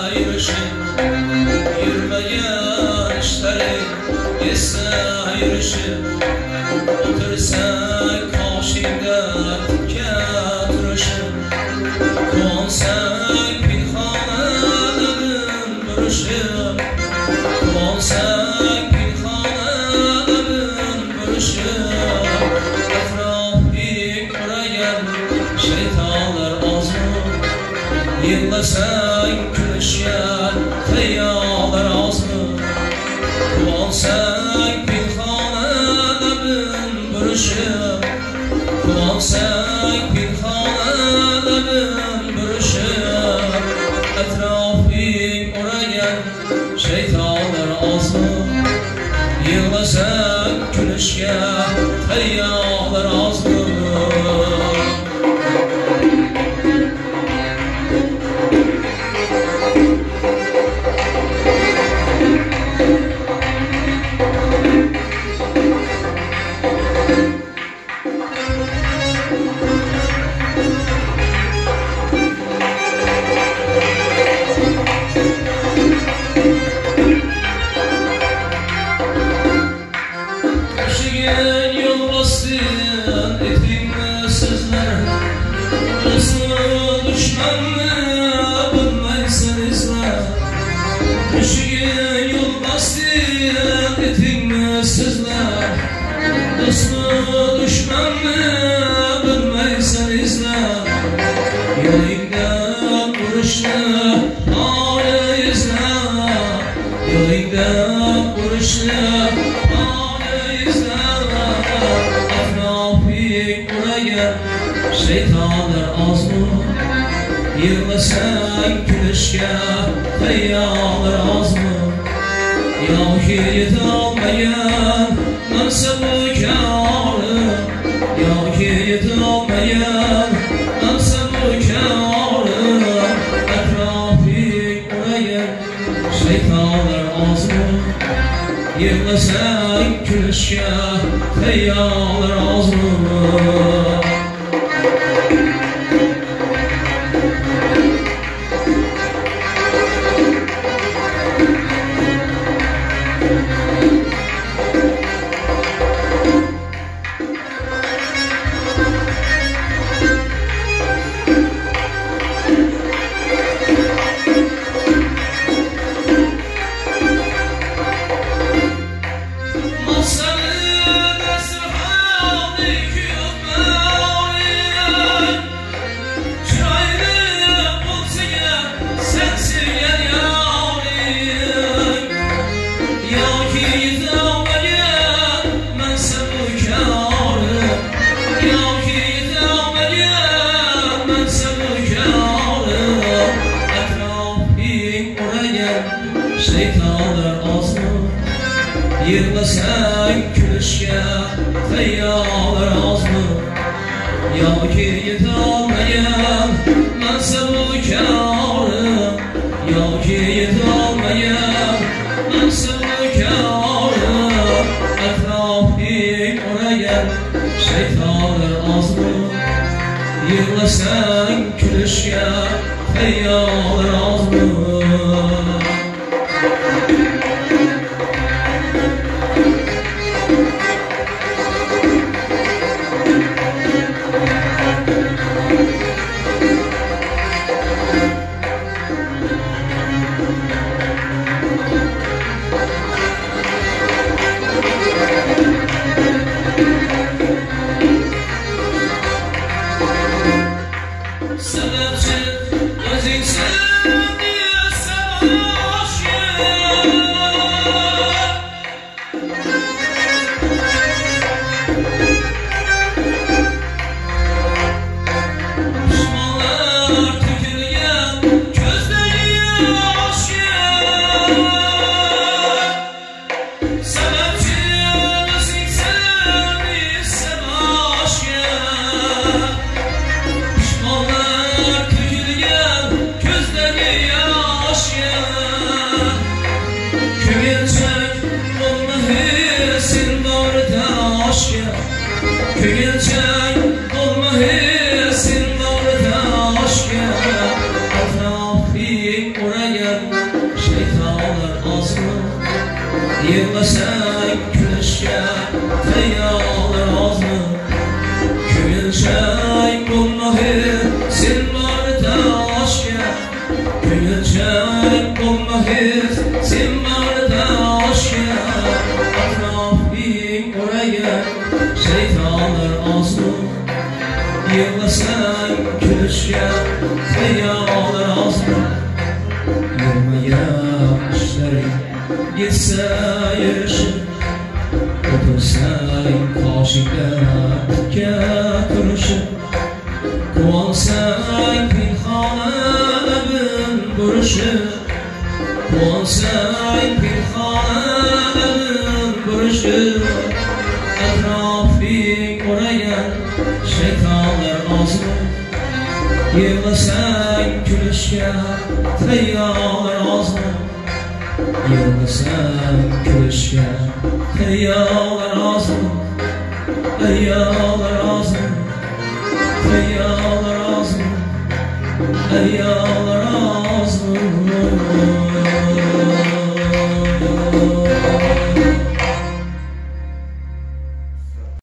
yürüşüm yürümeyen işleri ise yürüşüm otursak karşımda getirişim konsak pinhanelerin bölüşüm konsak pinhanelerin bölüşüm etrafik orayan şeytanlar azmı yıllasan külüşken teyyalar azmı konsak pinhanelerin bölüşüm konsak pinhanelerin bölüşüm etrafik orayan şeytanlar azmı yıllasan külüşken teyyalar azmı şeytanlar azmı yığmasan külüşke teyyalar azmı yahu yetilmeyen mansabı kârı yahu yetilmeyen mansabı kârı etrafik oraya şeytanlar azmı yığmasan külüşke teyyalar azmı şeytanlar azmı yığmasan külüşke teyyalar azmı yahu yetilmeyen mansabı kârı yahu yetilmeyen mansabı kârı etrafik oraya şeytanlar azmı yığmasan külüşke teyyalar azmı Pişmanlar tökülgen gözleri teyyalar azmı Yürümeyen işlerin gitse yarışı Otursan kaşıkta tükke turuşu Kuansan pinhane bin buruşu Kuansan pinhane bin buruşu Etrafik orayan şeytanlar azmı Yığılsan külüşke teyyalar azmı Yığılsan külüşke teyyalar azmı Teyyalar azmı Teyyalar azmı Teyyalar